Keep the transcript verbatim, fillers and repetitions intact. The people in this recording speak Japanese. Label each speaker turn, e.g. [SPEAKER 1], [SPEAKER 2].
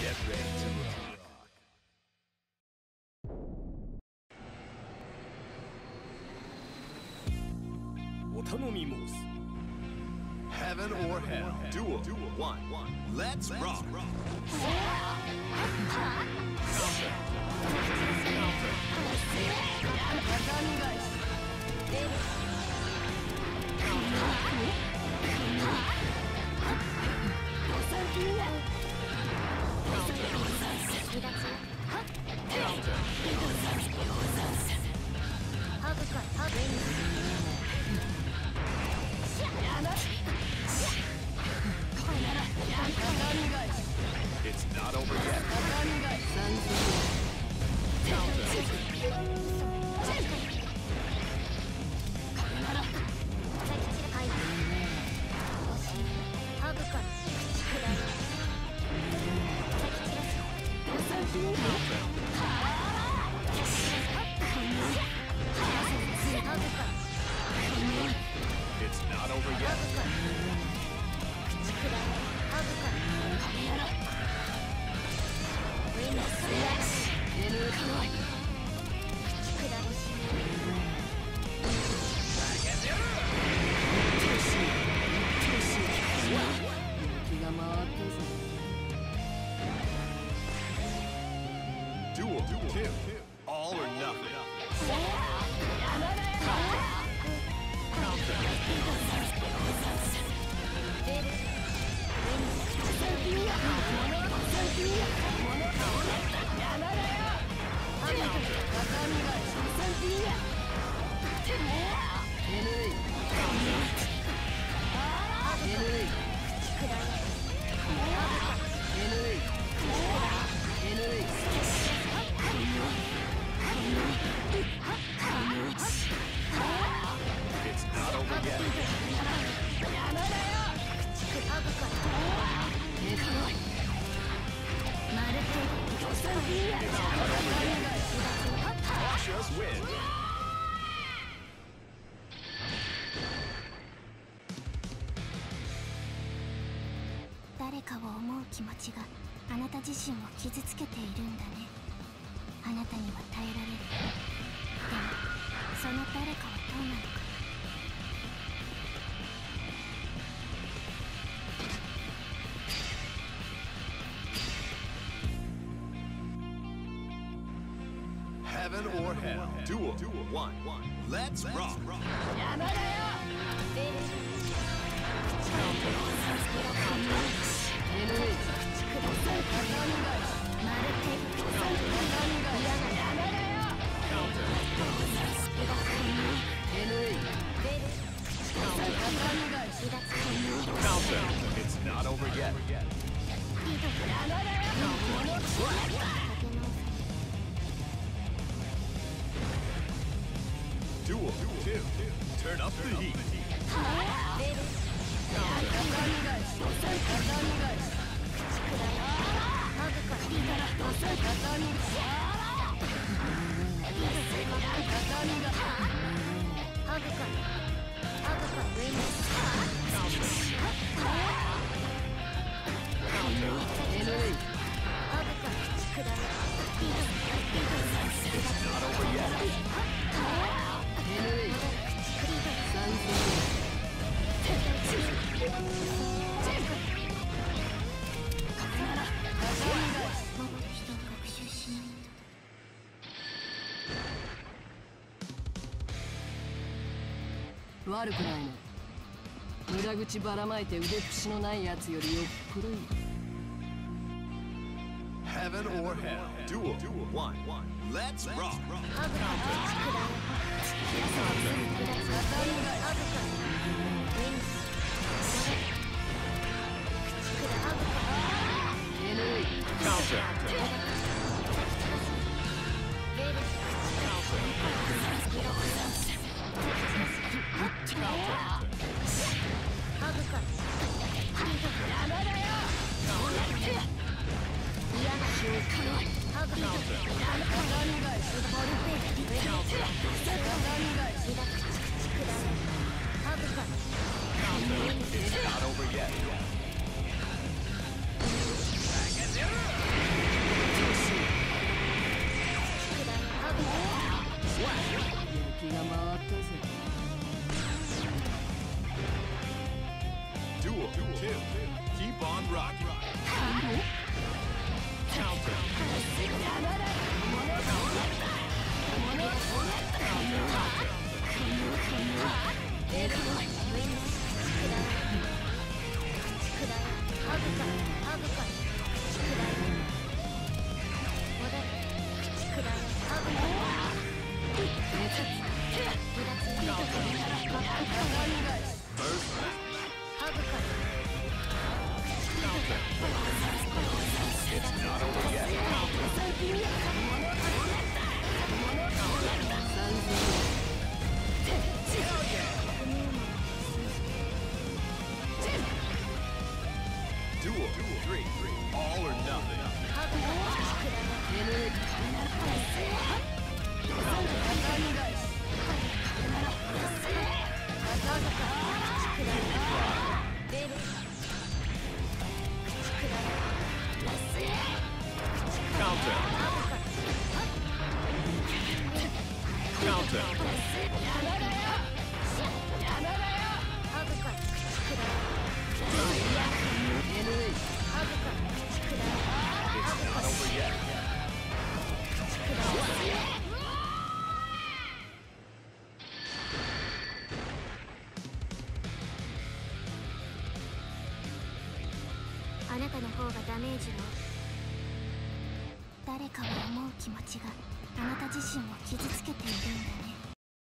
[SPEAKER 1] Get ready to rock. Heaven or hell. Duel. One. Let's rock. It's not over yet. It's not over yet. Duel. Two. All or nothing. It's not over yet. Cautious win.
[SPEAKER 2] 誰かを思う気持ちがあなた自身を傷つけているんだね。あなたには耐えられる。でもその誰かはどうなのか。
[SPEAKER 1] Heaven or hell. Duel. One. Let's rock. Counter. It's not over yet. Duel. Two. Turn up the heat. It's not over yet.
[SPEAKER 3] Heaven
[SPEAKER 1] or hell. Duel. One. Let's rock. Counter. It's not over yet. rock. Counter. Duel. Three. All or nothing. Counter. Counter. It's not over yet.
[SPEAKER 2] あなたの方がダメージを。誰かを思う気持ちがあなた自身を傷つけているんだね。